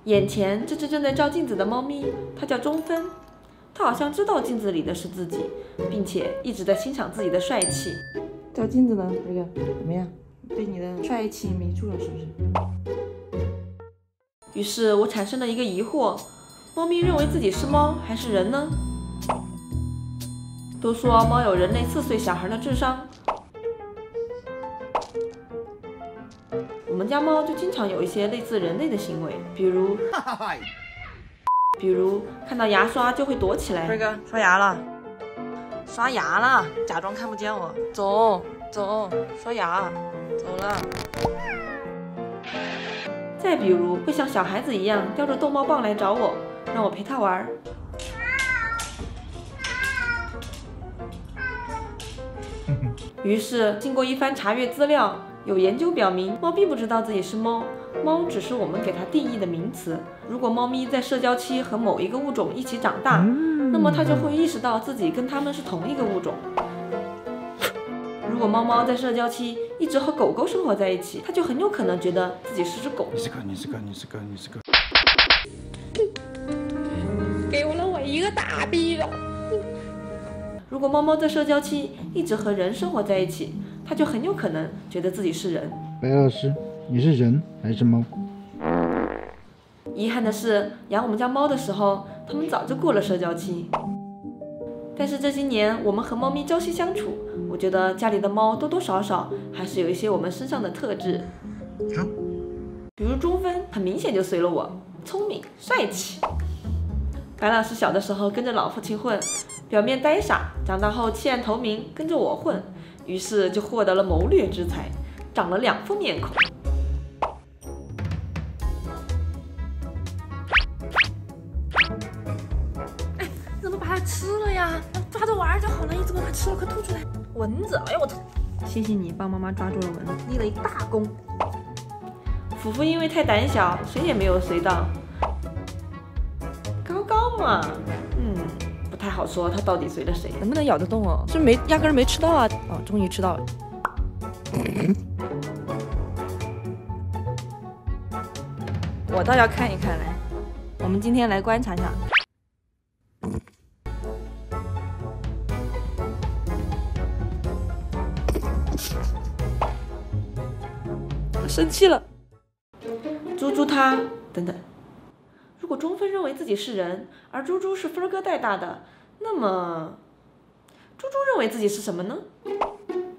眼前这只正在照镜子的猫咪，它叫中分。它好像知道镜子里的是自己，并且一直在欣赏自己的帅气。 照镜子呢，这个怎么样？被你的帅气迷住了是不是？ 于是我产生了一个疑惑：猫咪认为自己是猫还是人呢？都说猫有人类4岁小孩的智商，我们家猫就经常有一些类似人类的行为，比如看到牙刷就会躲起来。 辉哥，刷牙了，刷牙了，假装看不见我。走，刷牙，走了。 再比如会像小孩子一样叼着逗猫棒来找我，让我陪它玩。于是经过一番查阅资料，有研究表明，猫并不知道自己是猫，猫只是我们给它定义的名词。如果猫咪在社交期和某一个物种一起长大，那么它就会意识到自己跟它们是同一个物种。如果猫猫在社交期一直和狗狗生活在一起，它就很有可能觉得自己是只狗。 你是个。 给了我一个大逼斗。如果猫猫在社交期一直和人生活在一起，它就很有可能觉得自己是人。 白老师，你是人还是猫？ 遗憾的是，养我们家猫的时候，它们早就过了社交期。但是这些年我们和猫咪朝夕相处，我觉得家里的猫多多少少还是有一些我们身上的特质。比如中分，很明显就随了我，聪明帅气。白老师小的时候跟着老父亲混，表面呆傻，长大后弃暗投明，跟着我混，于是就获得了谋略之才，长了2副面孔。 哎，你怎么把它吃了呀？抓着玩就好了，一直把它吃了，快吐出来！蚊子，哎呦我操！谢谢你帮妈妈抓住了蚊子，立了一大功。 福福因为太胆小，谁也没有随到。高高嘛，不太好说他到底随了谁。 能不能咬得动哦？是没，压根儿没吃到啊！哦，终于吃到了。我倒要看一看来，我们今天来观察一下。生气了。 猪猪它等等，如果中分认为自己是人，而猪猪是分哥带大的，那么猪猪认为自己是什么呢？